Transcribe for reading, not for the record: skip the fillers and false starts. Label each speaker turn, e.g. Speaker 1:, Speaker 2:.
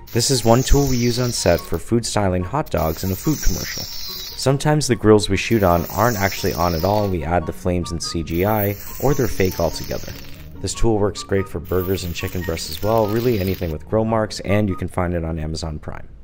Speaker 1: This is one tool we use on set for food styling hot dogs in a food commercial. Sometimes the grills we shoot on aren't actually on at all, we add the flames in CGI, or they're fake altogether. This tool works great for burgers and chicken breasts as well, really anything with grill marks, and you can find it on Amazon Prime.